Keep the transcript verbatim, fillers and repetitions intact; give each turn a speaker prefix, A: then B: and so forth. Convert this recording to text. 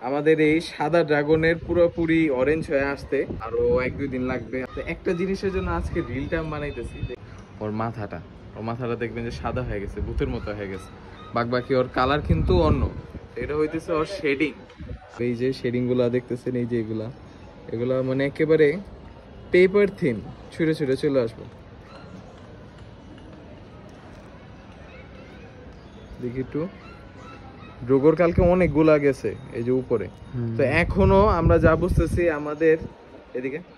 A: আমাদের এই সাদা ড্রাগনের পুরোপুরি অরেঞ্জ হয়ে আসতে আরো এক দুই দিন লাগবে। একটা জিনিসের জন্য আজকে রিলটা মানাইতেছি, ওর মাথাটা ওর মাথাটা দেখবেন যে সাদা হয়ে গেছে, ভূতের মতো হয়ে গেছে। বাদ বাকি ওর কালার কিন্তু অন্য, এটা হইতেছে ওর শেডিং। এই যে শেডিং গুলা দেখতেছেন, এই যে এগুলা এগুলা মানে একেবারে পেপার থিন, ছুঁড়ে ছুঁড়ে চলে আসবো। দেখি একটু, ড্রোগোর কালকে অনেকগুলা গেছে এই যে উপরে। তো এখনো আমরা যা বুঝতেছি আমাদের এদিকে